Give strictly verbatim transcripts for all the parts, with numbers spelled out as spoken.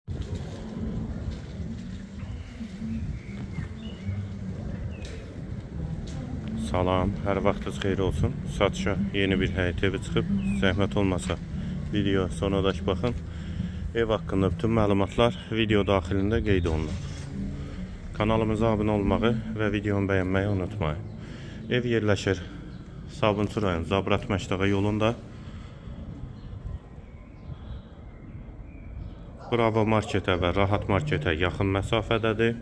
Salam, hər vaxtınız xeyir olsun. Satışa yeni bir həyət evi çıxıb, zəhmət olmasa video sonradakı baxın. Ev haqqında bütün məlumatlar video daxilində qeyd olunur. Kanalımıza abunə olmağı və videonu bəyənməyi unutmayın. Ev yerləşir Sabunçu rayon Zabrat Məştaqa yolunda. Bravo marketə və Rahat marketə yaxın məsafədədir.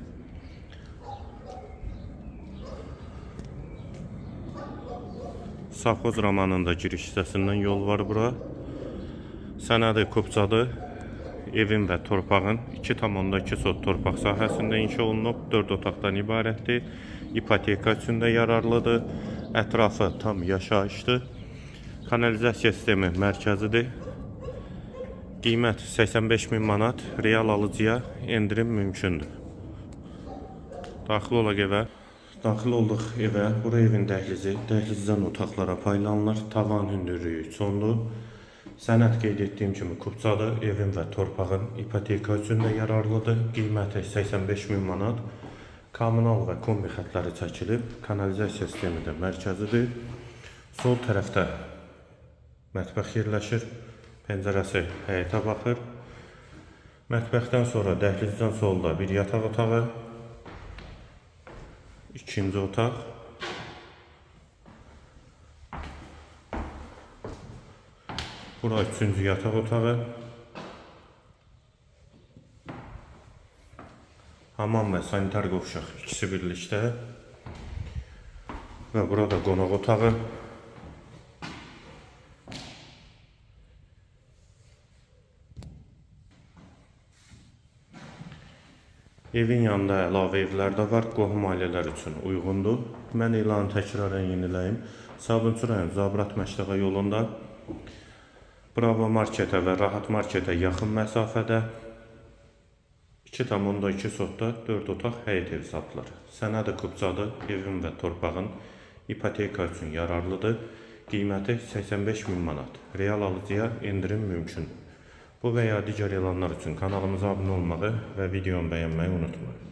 Safxoz romanında giriş hissəsindən yol var bura. Sənədi Kupçadır. Evin və torpağın iki tam onda iki sot torpaq sahəsində inşa olunub. dörd otaqdan ibarətdir. İpoteka üçün də yararlıdır. Ətrafı tam yaşayışdır. Kanalizasiya sistemi mərkəzidir. Qiymət səksən beş min manat. Real alıcıya endirim mümkündür. Daxil olaq evə. Daxil olduq evə. Bura evin dəhlizi. Dəhlizdən otaqlara paylanılır. Tavan hündürlüyü üçondur. Sənəd qeyd etdiyim kimi Kupçadır. Evin və torpağın ipoteka üçün də yararlıdır. Qiyməti səksən beş min manat. Kommunal və kombi xətləri çəkilib. Kanalizasiya sistemi də mərkəzidir. Sol tərəfdə mətbəx yerləşir. Pəncərəsi həyətə baxır. Mətbəxdən sonra dəhlizdən solda bir yataq otağı. İkinci otaq. Bura üçüncü yataq otağı. Hamam və sanitar qovşaq ikisi birlikdə. Və burada qonaq otağı. Evin yanında əlavə evlər də var, qohum ailələr üçün uyğundur. Mən ilanı təkrarən yeniləyim. Sabunçu rayon Zabrat Məştaqa yolunda Bravo marketə və Rahat marketə yaxın məsafədə iki tam onda iki sotda dörd otaq həyət evi satılır. Sənədi Kupçadır. Evin və torpağın ipoteka üçün yararlıdır. Qiyməti səksən beş min manat. Real alıcıya endirim mümkündür. Bu və ya digər elanlar üçün kanalımıza abunə olmağı və videonu bəyənməyi unutmayın.